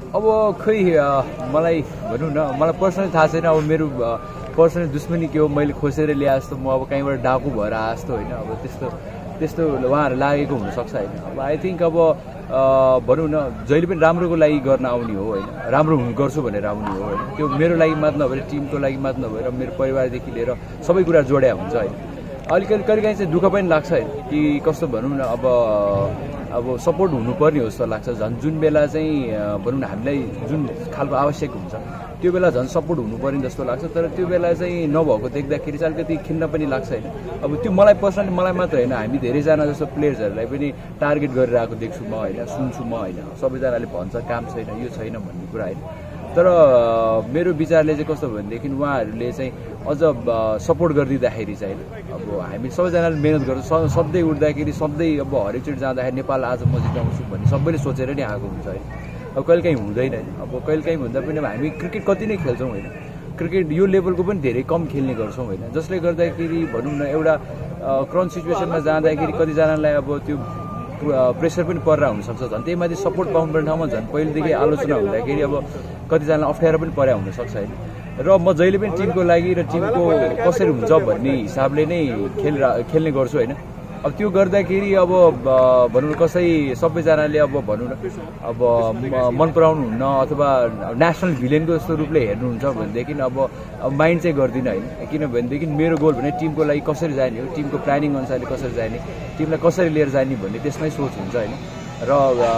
अब खै मलाई भनौँ न मलाई पर्सनली थाहा छैन। अब मेरो पर्सनली दुश्मनी के हो, मैले खोसेर ल्याए जस्तो, म अब कहीँबाट डाकु भएर आए जस्तो होइन। अब त्यस्तो उहाँहरू लागेको हुनसक्छ होइन। अब आई थिङ्क अब भनौँ न जहिले पनि राम्रोको लागि गर्न आउने हो होइन, राम्रो गर्छु भनेर आउने हो होइन। त्यो मेरो लागि मात्र नभएर टिमको लागि मात्र नभएर मेरो परिवारदेखि लिएर सबै कुरा जोड्या हुन्छ होइन। अलिकति कहिलेकाहीँ चाहिँ दुःख पनि लाग्छ होइन कि कस्तो भनौँ न अब सपोर्ट हुनुपर्ने हो जस्तो लाग्छ। झन् जुन बेला चाहिँ भनौँ न हामीलाई जुन खालको आवश्यक हुन्छ त्यो बेला झन् सपोर्ट हुनुपर्ने जस्तो लाग्छ। तर त्यो बेला चाहिँ नभएको देख्दाखेरि चाहिँ अलिकति खिन्न पनि लाग्छ होइन। अब त्यो मलाई पर्सनली मलाई मात्र होइन, हामी धेरैजना जस्तो प्लेयर्सहरूलाई पनि टार्गेट गरिरहेको देख्छु म होइन, सुन्छु म होइन। सबैजनाले भन्छ काम छैन, यो छैन भन्ने कुरा होइन। तर मेरो विचारले चाहिँ कस्तो भनेदेखि उहाँहरूले चाहिँ अझ सपोर्ट गरिदिँदाखेरि चाहिँ अब हामी सबैजनाले मेहनत गर्छौँ। सधैँ उठ्दाखेरि सधैँ अब हरेकचोटि जाँदाखेरि नेपाल आज म जिताउँछु भन्ने सबैले सोचेर नै आएको हुन्छ है। अब कहिलेकाहीँ हुँदैन। अब कहिलेकाहीँ भन्दा पनि अब हामी क्रिकेट कति नै खेल्छौँ होइन, क्रिकेट यो लेभलको पनि धेरै कम खेल्ने गर्छौँ होइन। जसले गर्दाखेरि भनौँ न एउटा क्रन्च सिचुएसनमा जाँदाखेरि कतिजनालाई अब त्यो प्रेसर पनि परेर हुनसक्छ। झन् त्यही माथि सपोर्ट पाउनुपर्ने ठाउँमा झन् पहिलेदेखि आलोचना हुँदाखेरि अब कतिजनालाई अप्ठ्यारो पनि परेर हुनसक्छ होइन। र म जहिले पनि टिमको लागि र टिमको कसरी हुन्छ भन्ने हिसाबले नै खेल्ने गर्छु होइन। अब त्यो गर्दाखेरि अब भनौँ न सबैजनाले अब भनौँ न अब मन पराउनु हुन्न अथवा नेसनल भिलेनको जस्तो रूपले हेर्नुहुन्छ भनेदेखि अब माइन्ड चाहिँ गर्दिनँ होइन। किनभनेदेखि मेरो गोल भने टिमको लागि कसरी जाने हो, टिमको प्लानिङ अनुसारले कसरी जाने, टिमलाई कसरी लिएर जाने भन्ने त्यसमै सोच हुन्छ होइन। र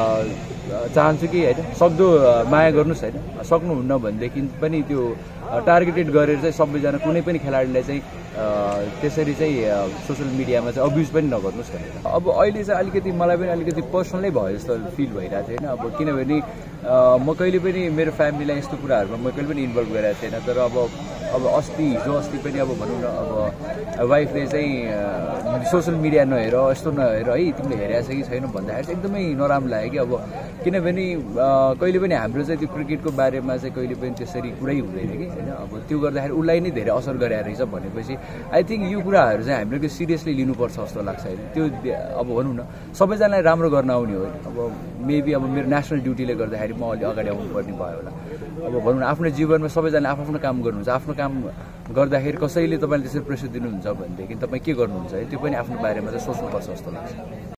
चाहन्छु कि होइन सक्दो माया गर्नुहोस् होइन। सक्नुहुन्न भनेदेखि पनि त्यो टार्गेटेड गरेर चाहिँ सबैजना कुनै पनि खेलाडीलाई चाहिँ त्यसरी चाहिँ सोसियल मिडियामा चाहिँ अब्युज पनि नगर्नुहोस् भनेर। अब अहिले चाहिँ अलिकति मलाई पनि अलिकति पर्सनलै भयो जस्तो फिल भइरहेको थियो होइन। अब किनभने म कहिले पनि मेरो फ्यामिलीलाई यस्तो कुराहरूमा म कहिले पनि इन्भल्भ गरिरहेको थिएन। तर अब हिजो अस्ति पनि अब भनौँ न अब वाइफले चाहिँ सोसियल मिडिया नहेर यस्तो नहेर है तिमीले हेरेको छ कि छैन भन्दाखेरि चाहिँ एकदमै नराम्रो लाग्यो कि। अब किनभने कहिले पनि हाम्रो चाहिँ त्यो क्रिकेटको बारेमा चाहिँ कहिले पनि त्यसरी कुरै हुँदैन कि होइन। अब त्यो गर्दाखेरि उसलाई नै धेरै असर गरेर रहेछ भनेपछि आई थिङ्क यो कुराहरू चाहिँ हामीले त्यो सिरियसली लिनुपर्छ जस्तो लाग्छ होइन। त्यो अब भनौँ न सबैजनालाई राम्रो गर्न आउने हो। अब मेबी अब मेरो नेसनल ड्युटीले गर्दाखेरि म अलि अगाडि आउनुपर्ने भयो होला। अब भनौँ न आफ्नो जीवनमा सबैजना आफ्नो काम गर्नुहुन्छ। आफ्नो काम गर्दाखेरि कसैले तपाईँले त्यसरी प्रेसर दिनुहुन्छ भनेदेखि तपाईँ के गर्नुहुन्छ है, त्यो पनि आफ्नो बारेमा चाहिँ सोच्नुपर्छ जस्तो लाग्छ।